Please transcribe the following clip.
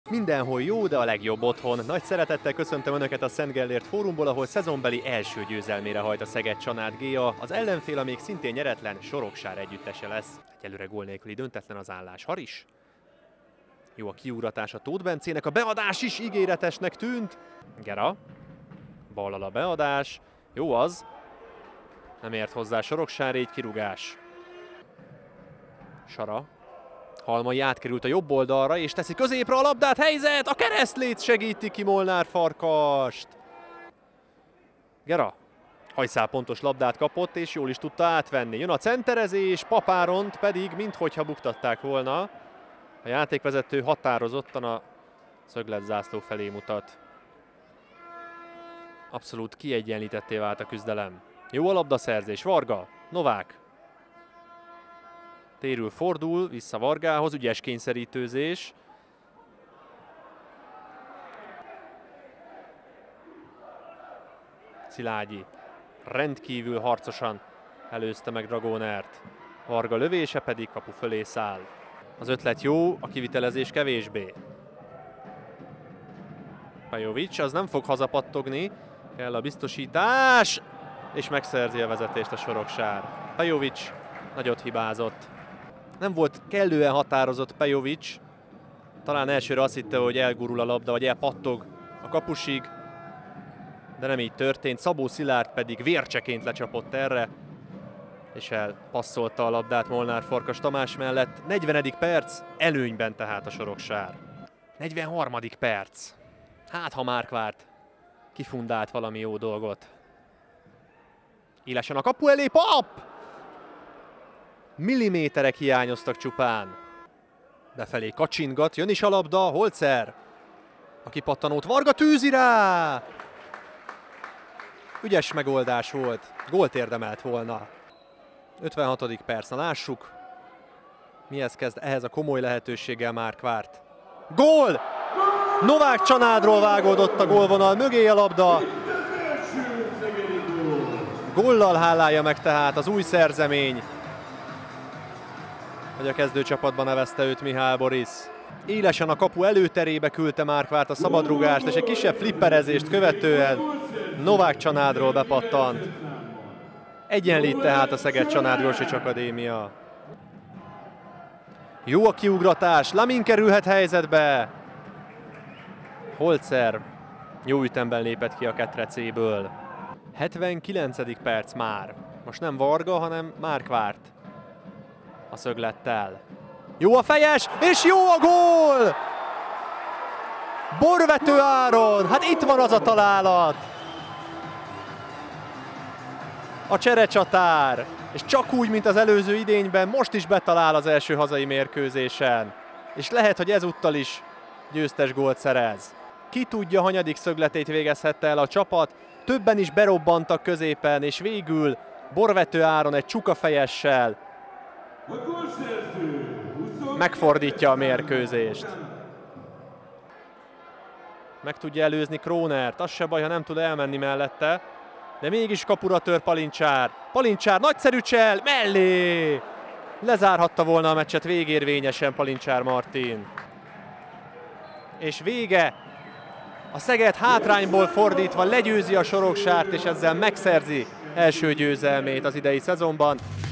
Mindenhol jó, de a legjobb otthon. Nagy szeretettel köszöntöm Önöket a Szent Gellért Fórumból, ahol szezonbeli első győzelmére hajt a Szeged-Csanád Géa. Az ellenfél, még szintén nyeretlen, Soroksár együttese lesz. Egyelőre gól nélküli döntetlen az állás. Haris. Jó a kiugratás a Tóth Bencének, a beadás is ígéretesnek tűnt. Gera. Ballal a beadás. Jó az. Nem ért hozzá Soroksár, így kirúgás. Sara. Halmai átkerült a jobb oldalra, és teszi középre a labdát, helyzet! A keresztlét segíti ki Molnár Farkast. Gera. Hajszál pontos labdát kapott, és jól is tudta átvenni. Jön a centerezés, Papáront pedig minthogyha buktatták volna. A játékvezető határozottan a szögletzászló felé mutat. Abszolút kiegyenlítetté vált a küzdelem. Jó a labdaszerzés, Varga, Novák. Térül, fordul, vissza Vargához, ügyes kényszerítőzés. Szilágyi rendkívül harcosan előzte meg Dragonert. Varga lövése pedig kapu fölé száll. Az ötlet jó, a kivitelezés kevésbé. Pejovic, az nem fog hazapattogni, kell a biztosítás, és megszerzi a vezetést a Soroksár. Pejovic nagyot hibázott. Nem volt kellően határozott Pejovic. Talán elsőre azt hitte, hogy elgurul a labda, vagy elpattog a kapusig. De nem így történt. Szabó Szilárd pedig vércseként lecsapott erre. És elpasszolta a labdát Molnár Farkas Tamás mellett. 40. perc, előnyben tehát a Soroksár. 43. perc. Hát ha Márkvárt kifundált valami jó dolgot. Élesen a kapu elé, Pap! Milliméterek hiányoztak csupán. Befelé kacsingat, jön is a labda, Holzer. A kipattanót Varga tűzi rá! Ügyes megoldás volt, gólt érdemelt volna. 56. perc, na lássuk. Mihez kezd ehhez a komoly lehetőséggel Márkvárt. Gól! Novák Csanádról vágódott a gólvonal mögé a labda. Góllal hálálja meg tehát az új szerzemény, hogy a kezdőcsapatban nevezte őt Mihály Boris. Élesen a kapu előterébe küldte Márkvárt a szabadrúgást, és egy kisebb flipperezést követően Novák Csanádról bepattant. Egyenlít tehát a Szeged-Csanád Gorsics Akadémia. Jó a kiugratás, Lamin kerülhet helyzetbe. Holzer jó ütemben lépett ki a ketrecéből. 79. perc már. Most nem Varga, hanem Márkvárt a szöglettel. Jó a fejes, és jó a gól! Borvető Áron, hát itt van az a találat! A cserecsatár, és csak úgy, mint az előző idényben, most is betalál az első hazai mérkőzésen. És lehet, hogy ezúttal is győztes gólt szerez. Ki tudja, hanyadik szögletét végezhette el a csapat, többen is berobbantak középen, és végül Borvető Áron egy csukafejessel megfordítja a mérkőzést. Meg tudja előzni Krónert, az se baj, ha nem tud elmenni mellette, de mégis kapura tör Palincsár. Palincsár nagyszerű csel, mellé! Lezárhatta volna a meccset végérvényesen Palincsár Martin. És vége! A Szeged hátrányból fordítva legyőzi a Soroksárt, és ezzel megszerzi első győzelmét az idei szezonban.